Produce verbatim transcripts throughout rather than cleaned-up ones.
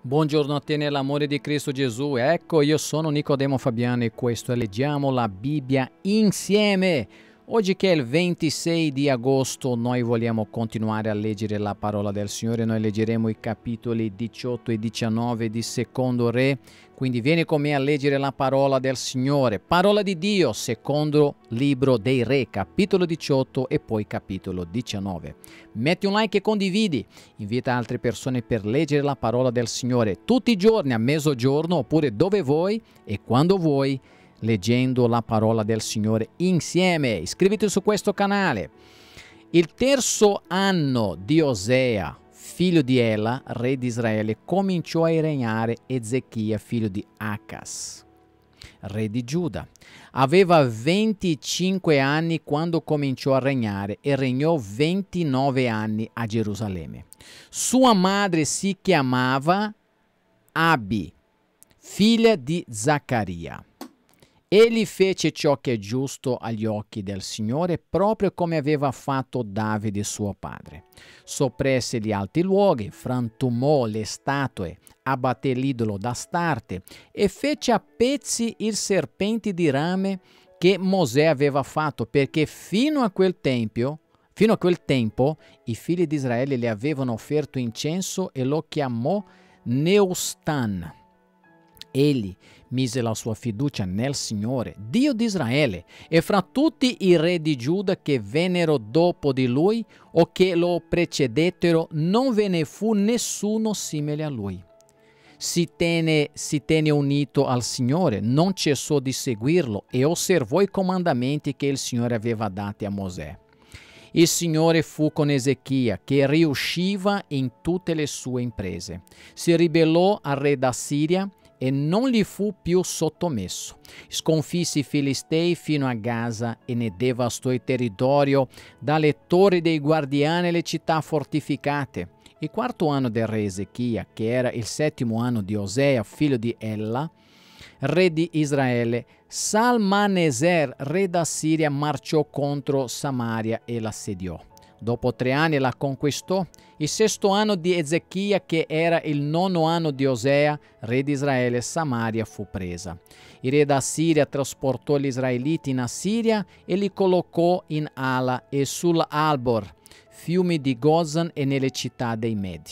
Buongiorno a te nell'amore di Cristo Gesù. Ecco, io sono Nicodemo Fabiano e questo è Leggiamo la Bibbia insieme. Oggi che è il ventisei di agosto, noi vogliamo continuare a leggere la parola del Signore. Noi leggeremo i capitoli diciotto e diciannove di Secondo Re. Quindi vieni con me a leggere la parola del Signore. Parola di Dio, secondo libro dei Re, capitolo diciotto e poi capitolo diciannove. Metti un like e condividi. Invita altre persone per leggere la parola del Signore tutti i giorni a mezzogiorno oppure dove vuoi e quando vuoi, leggendo la parola del Signore insieme. Iscriviti su questo canale. Il terzo anno di Osea, figlio di Ela, re di Israele, cominciò a regnare Ezechia, figlio di Acas, re di Giuda. Aveva venticinque anni quando cominciò a regnare e regnò ventinove anni a Gerusalemme. Sua madre si chiamava Abi, figlia di Zaccaria. Egli fece ciò che è giusto agli occhi del Signore, proprio come aveva fatto Davide suo padre. Soppresse gli alti luoghi, frantumò le statue, abbatté l'idolo d'Astarte e fece a pezzi il serpente di rame che Mosè aveva fatto, perché fino a quel tempio, fino a quel tempo i figli di Israele le avevano offerto incenso e lo chiamò Neustan. Egli mise la sua fiducia nel Signore, Dio di Israele, e fra tutti i re di Giuda che vennero dopo di lui o che lo precedettero non ve ne fu nessuno simile a lui. Si tenne, si tenne unito al Signore, non cessò di seguirlo e osservò i comandamenti che il Signore aveva dati a Mosè. Il Signore fu con Ezechia, che riusciva in tutte le sue imprese. Si ribellò al re d'Assiria e non gli fu più sottomesso. Sconfisse i Filistei fino a Gaza e ne devastò il territorio, dalle torri dei guardiani alle città fortificate. Il quarto anno del re Ezechia, che era il settimo anno di Osea, figlio di Ella, re di Israele, Salmaneser, re d'Assiria, marciò contro Samaria e l'assediò. Dopo tre anni la conquistò. Il sesto anno di Ezechia, che era il nono anno di Osea, re di Israele, Samaria fu presa. Il re d'Assiria trasportò gli israeliti in Assiria e li collocò in Ala e sull'Albor, fiumi di Gozan e nelle città dei Medi.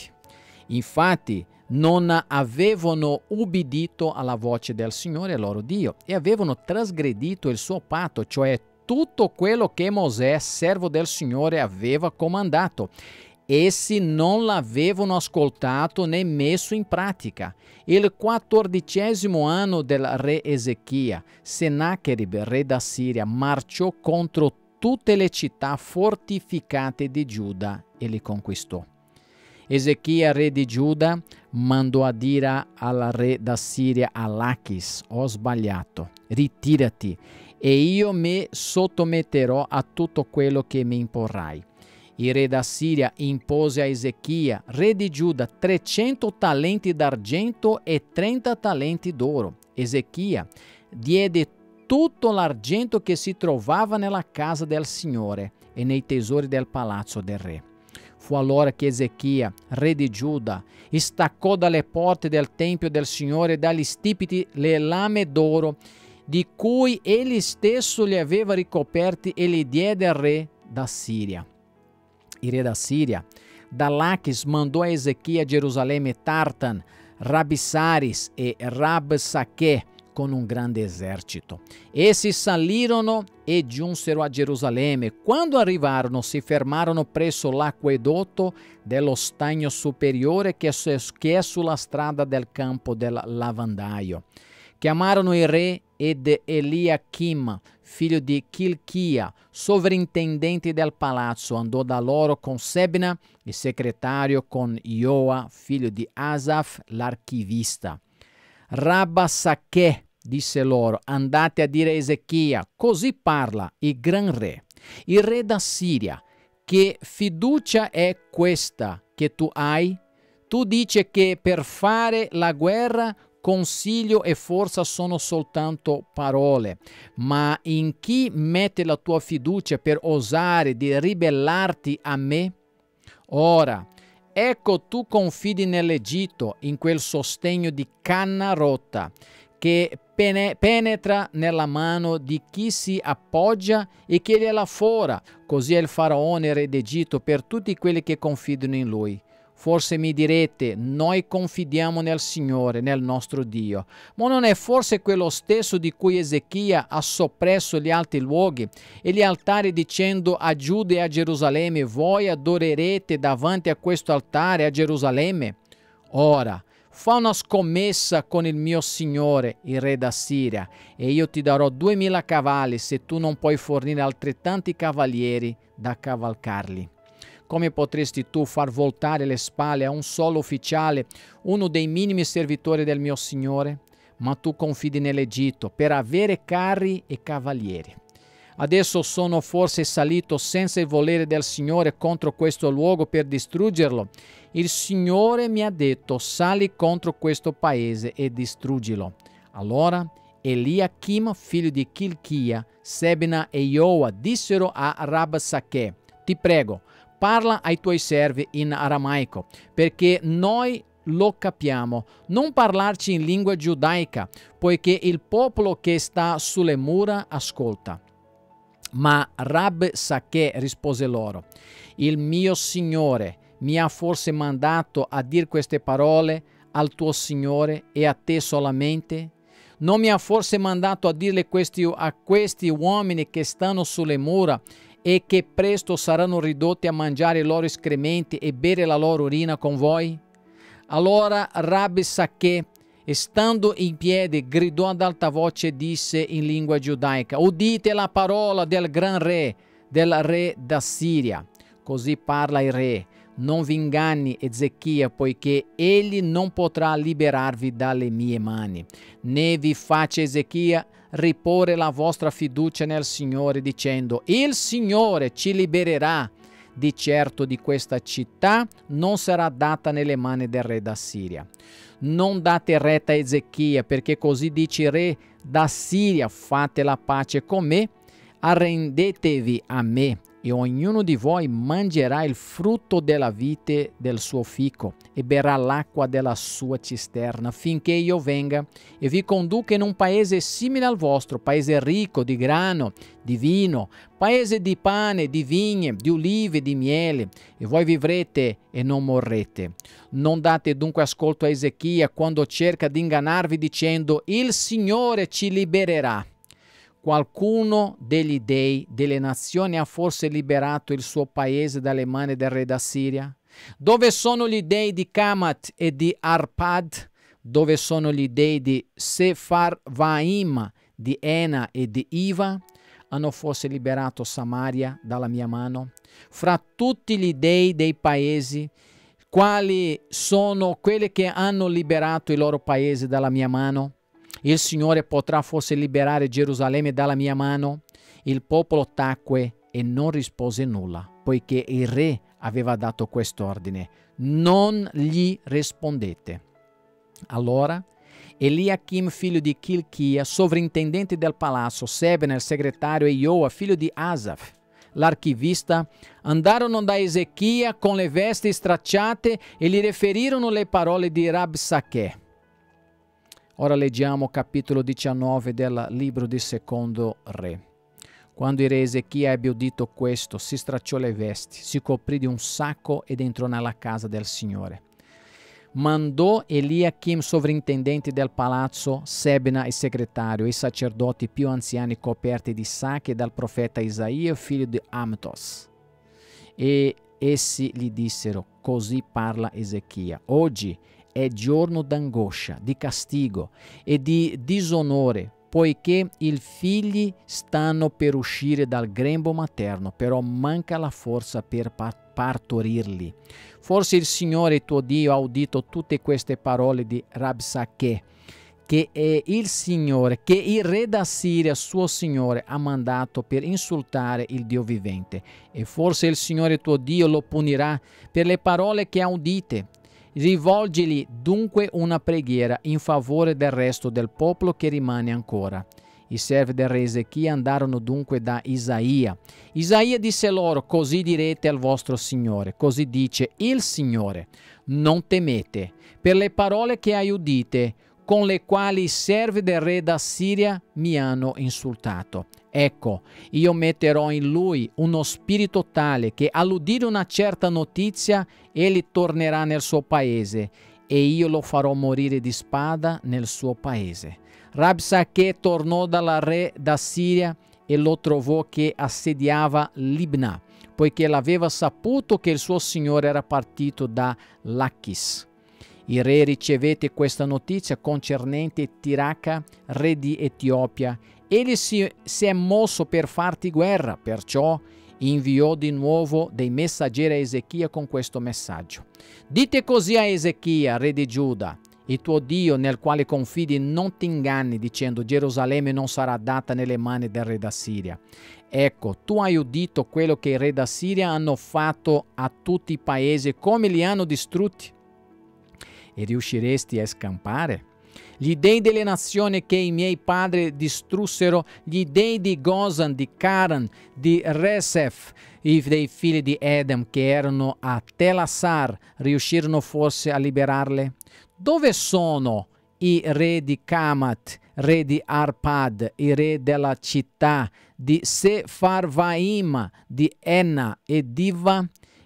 Infatti non avevano ubbidito alla voce del Signore loro Dio e avevano trasgredito il suo patto, cioè tutto quello che Mosè, servo del Signore, aveva comandato. Essi non l'avevano ascoltato né messo in pratica. Il quattordicesimo anno del re Ezechia, Sennacherib, re d'Assiria, marciò contro tutte le città fortificate di Giuda e li conquistò. Ezechia, re di Giuda, mandò a dire al re d'Assiria, a Lachis: ho sbagliato, ritirati e io mi sottometterò a tutto quello che mi imporrai. Il re d'Assiria impose a Ezechia, re di Giuda, trecento talenti d'argento e trenta talenti d'oro. Ezechia diede tutto l'argento che si trovava nella casa del Signore e nei tesori del palazzo del re. Fu allora che Ezechia, re di Giuda, staccò dalle porte del Tempio del Signore, dagli stipiti, le lame d'oro di cui egli stesso li aveva ricoperti e li diede al re d'Assiria. Il re d'Assiria, da Lachis, mandò a Ezechia a Gerusalemme Tartan, Rabsaris e Rabsache con un grande esercito. Essi salirono e giunsero a Gerusalemme. Quando arrivarono, si fermarono presso l'acquedotto dello stagno superiore che è sulla strada del campo del lavandaio. Chiamarono il re ed Eliachim, figlio di Chilchia, sovrintendente del palazzo, andò da loro con Sebna, il segretario, con Ioa, figlio di Asaf, l'archivista. Rabsache disse loro: andate a dire a Ezechia, così parla il gran re, il re d'Assiria, che fiducia è questa che tu hai? Tu dici che per fare la guerra consiglio e forza sono soltanto parole, ma in chi mette la tua fiducia per osare di ribellarti a me? Ora, ecco tu confidi nell'Egitto, in quel sostegno di canna rotta, che pene- penetra nella mano di chi si appoggia e che gliela fora. Così è il faraone re d'Egitto per tutti quelli che confidano in lui. Forse mi direte, noi confidiamo nel Signore, nel nostro Dio. Ma non è forse quello stesso di cui Ezechia ha soppresso gli alti luoghi e gli altari dicendo a Giuda e a Gerusalemme, voi adorerete davanti a questo altare a Gerusalemme? Ora, fa una scommessa con il mio Signore, il re d'Assiria, e io ti darò duemila cavalli se tu non puoi fornire altrettanti cavalieri da cavalcarli. Come potresti tu far voltare le spalle a un solo ufficiale, uno dei minimi servitori del mio Signore? Ma tu confidi nell'Egitto per avere carri e cavalieri. Adesso sono forse salito senza il volere del Signore contro questo luogo per distruggerlo. Il Signore mi ha detto, sali contro questo paese e distruggilo. Allora Eliachim, figlio di Chilchia, Sebna e Ioa dissero a Rabsacche, ti prego, parla ai tuoi servi in aramaico, perché noi lo capiamo, non parlarci in lingua giudaica, poiché il popolo che sta sulle mura ascolta. Ma Rabsacche rispose loro, il mio Signore mi ha forse mandato a dire queste parole al tuo Signore e a te solamente? Non mi ha forse mandato a dirle questi, a questi uomini che stanno sulle mura e che presto saranno ridotti a mangiare i loro escrementi e bere la loro urina con voi? Allora Rabsacche, stando in piedi, gridò ad alta voce e disse in lingua giudaica, udite la parola del gran re, del re d'Assiria. Così parla il re, non vi inganni Ezechia, poiché egli non potrà liberarvi dalle mie mani, né vi faccia Ezechia riporre la vostra fiducia nel Signore dicendo, il Signore ci libererà. Di certo di questa città non sarà data nelle mani del re d'Assiria. Non date retta a Ezechia, perché così dice il re d'Assiria, fate la pace con me, arrendetevi a me, e ognuno di voi mangerà il frutto della vite del suo fico e berrà l'acqua della sua cisterna, finché io venga e vi conduca in un paese simile al vostro, paese ricco di grano, di vino, paese di pane, di vigne, di ulive, di miele, e voi vivrete e non morrete. Non date dunque ascolto a Ezechia quando cerca di ingannarvi dicendo, il Signore ci libererà. Qualcuno degli dei delle nazioni ha forse liberato il suo paese dalle mani del re d'Assiria? Dove sono gli dei di Kamat e di Arpad? Dove sono gli dei di Sepharvaim, di Ena e di Iva? Hanno forse liberato Samaria dalla mia mano? Fra tutti gli dei dei paesi, quali sono quelli che hanno liberato il loro paese dalla mia mano? Il Signore potrà forse liberare Gerusalemme dalla mia mano? Il popolo tacque e non rispose nulla, poiché il re aveva dato quest'ordine. Non gli rispondete. Allora Eliachim, figlio di Chilchia, sovrintendente del palazzo, Sebna, il segretario, e Ioa, figlio di Asaf, l'archivista, andarono da Ezechia con le vesti stracciate e gli riferirono le parole di Rabsacche. Ora leggiamo capitolo diciannove del libro di Secondo Re. Quando il re Ezechia ebbe udito questo, si stracciò le vesti, si coprì di un sacco ed entrò nella casa del Signore. Mandò Eliachim, sovrintendente del palazzo, Sebna, il segretario, e i sacerdoti più anziani coperti di sacche dal profeta Isaia, figlio di Amtos. E essi gli dissero, così parla Ezechia, oggi è giorno d'angoscia, di castigo e di disonore, poiché i figli stanno per uscire dal grembo materno, però manca la forza per partorirli. Forse il Signore tuo Dio ha udito tutte queste parole di Rabsacche, che è il Signore, che il re d'Assiria, suo Signore, ha mandato per insultare il Dio vivente. E forse il Signore tuo Dio lo punirà per le parole che ha udite. Rivolgili dunque una preghiera in favore del resto del popolo che rimane ancora. I servi del re Ezechia andarono dunque da Isaia. Isaia disse loro: così direte al vostro Signore, così dice il Signore, non temete per le parole che hai udite, con le quali i servi del re d'Assiria mi hanno insultato. Ecco, io metterò in lui uno spirito tale che all'udire una certa notizia egli tornerà nel suo paese e io lo farò morire di spada nel suo paese. Rabsakè tornò dal re d'Assiria e lo trovò che assediava Libna, poiché l'aveva saputo che il suo signore era partito da Lachis. Il re ricevette questa notizia concernente Tiracca, re di Etiopia. Egli si, si è mosso per farti guerra, perciò inviò di nuovo dei messaggeri a Ezechia con questo messaggio. Dite così a Ezechia, re di Giuda: il tuo Dio nel quale confidi non ti inganni dicendo Gerusalemme non sarà data nelle mani del re d'Assiria. Ecco, tu hai udito quello che i re d'Assiria hanno fatto a tutti i paesi, come li hanno distrutti. E riusciresti a scampare? Gli dei delle nazioni che i miei padri distrussero, gli dei di Gozan, di Caran, di Resef, i dei figli di Edom che erano a Telassar, riuscirono forse a liberarle? Dove sono i re di Kamat, re di Arpad, i re della città di Sefarvaim, di Enna e Diva?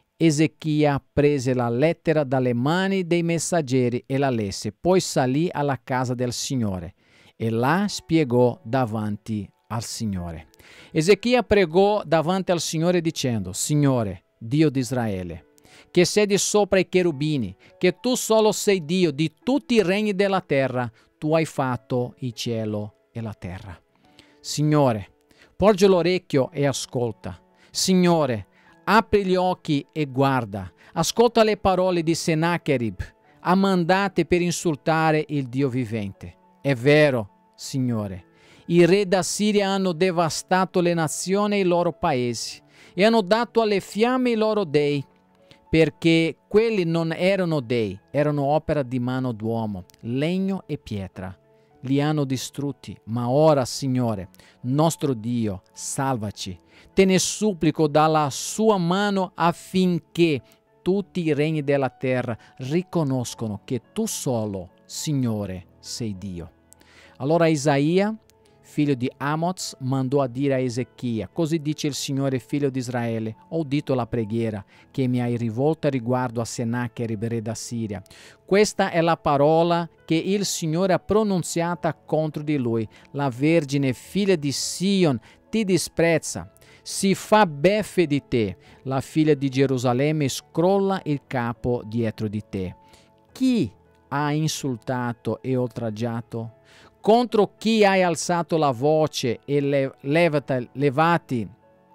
Ezechia prese la lettera dalle mani dei messaggeri e la lesse, poi salì alla casa del Signore e la spiegò davanti al Signore. Ezechia pregò davanti al Signore dicendo: Signore, Dio di Israele, che siedi sopra i cherubini, che tu solo sei Dio di tutti i regni della terra, tu hai fatto il cielo e la terra. Signore, porge l'orecchio e ascolta. Signore, apri gli occhi e guarda, ascolta le parole di Sennacherib, mandate per insultare il Dio vivente. È vero, Signore, i re d'Assiria hanno devastato le nazioni e i loro paesi e hanno dato alle fiamme i loro dei, perché quelli non erano dei, erano opera di mano d'uomo, legno e pietra. Li hanno distrutti, ma ora, Signore, nostro Dio, salvaci. Te ne supplico dalla sua mano affinché tutti i regni della terra riconoscono che tu solo, Signore, sei Dio. Allora Isaia, figlio di Amoz, mandò a dire a Ezechia: così dice il Signore, figlio di Israele, ho udito la preghiera che mi hai rivolta riguardo a Sennacherib, re d'Assiria. Questa è la parola che il Signore ha pronunziata contro di lui. La Vergine, figlia di Sion, ti disprezza, si fa beffe di te. La figlia di Gerusalemme scrolla il capo dietro di te. Chi ha insultato e oltraggiato? Contro chi hai alzato la voce e le, levata, levati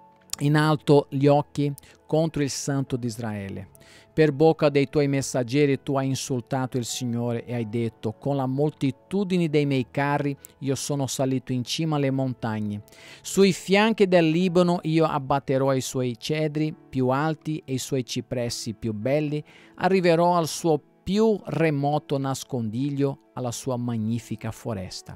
in alto gli occhi? Contro il Santo di Israele. Per bocca dei tuoi messaggeri tu hai insultato il Signore e hai detto: con la moltitudine dei miei carri io sono salito in cima alle montagne. Sui fianchi del Libano io abbatterò i suoi cedri più alti e i suoi cipressi più belli. Arriverò al suo più remoto nascondiglio, alla sua magnifica foresta.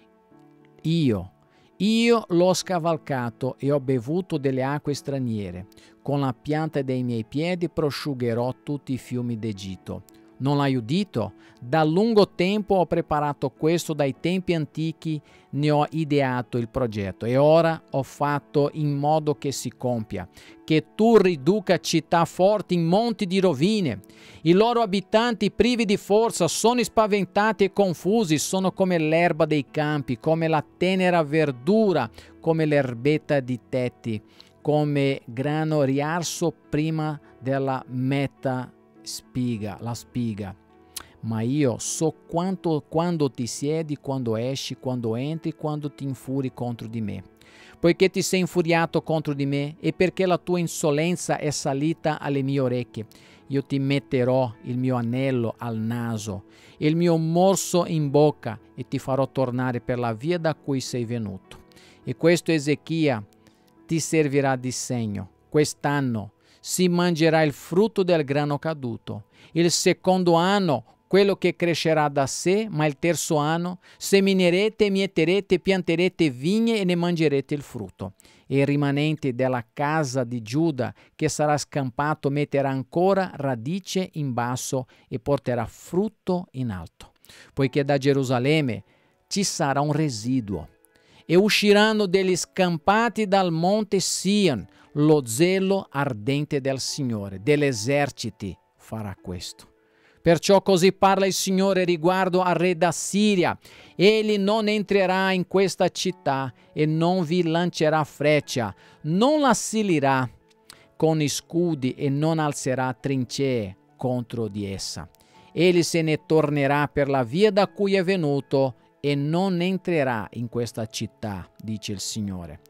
Io, io l'ho scavalcato e ho bevuto delle acque straniere. Con la pianta dei miei piedi prosciugherò tutti i fiumi d'Egitto. Non l'hai udito? Da lungo tempo ho preparato questo, dai tempi antichi ne ho ideato il progetto e ora ho fatto in modo che si compia, che tu riduca città forti in monti di rovine. I loro abitanti privi di forza sono spaventati e confusi, sono come l'erba dei campi, come la tenera verdura, come l'erbetta di tetti, come grano riarso prima della meta spiga, la spiga. Ma io so quanto quando ti siedi, quando esci, quando entri, quando ti infuri contro di me. Poiché ti sei infuriato contro di me e perché la tua insolenza è salita alle mie orecchie, io ti metterò il mio anello al naso, il mio morso in bocca e ti farò tornare per la via da cui sei venuto. E questo Ezechia ti servirà di segno. Quest'anno si mangerà il frutto del grano caduto. Il secondo anno quello che crescerà da sé, ma il terzo anno seminerete, mieterete, pianterete vigne e ne mangerete il frutto. E il rimanente della casa di Giuda che sarà scampato metterà ancora radice in basso e porterà frutto in alto, poiché da Gerusalemme ci sarà un residuo. E usciranno degli scampati dal monte Sion lo zelo ardente del Signore, degli eserciti farà questo. Perciò così parla il Signore riguardo al re d'Assiria: egli non entrerà in questa città e non vi lancerà freccia, non la assilirà con scudi e non alzerà trincee contro di essa. Egli se ne tornerà per la via da cui è venuto e non entrerà in questa città, dice il Signore.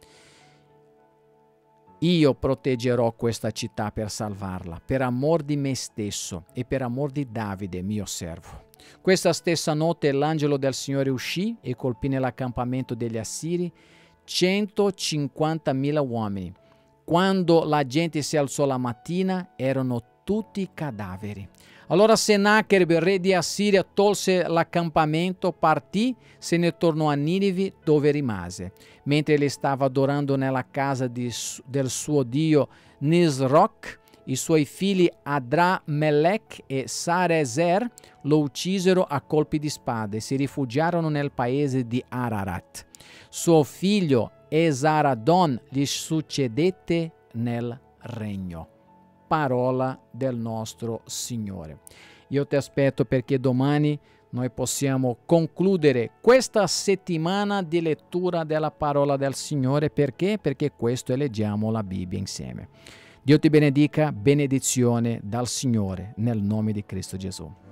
Io proteggerò questa città per salvarla, per amor di me stesso e per amor di Davide, mio servo. Questa stessa notte l'angelo del Signore uscì e colpì nell'accampamento degli Assiri centocinquantamila uomini. Quando la gente si alzò la mattina, erano tutti cadaveri. Allora Sennacherib, re di Assiria, tolse l'accampamento, partì, se ne tornò a Ninive, dove rimase. Mentre egli stava adorando nella casa di, del suo dio Nisroch, i suoi figli Adra-Melech e Sarezer lo uccisero a colpi di spada e si rifugiarono nel paese di Ararat. Suo figlio Esaradon gli succedette nel regno. Parola del nostro Signore. Io ti aspetto perché domani noi possiamo concludere questa settimana di lettura della parola del Signore. Perché? Perché questo leggiamo la Bibbia insieme. Dio ti benedica, benedizione dal Signore nel nome di Cristo Gesù.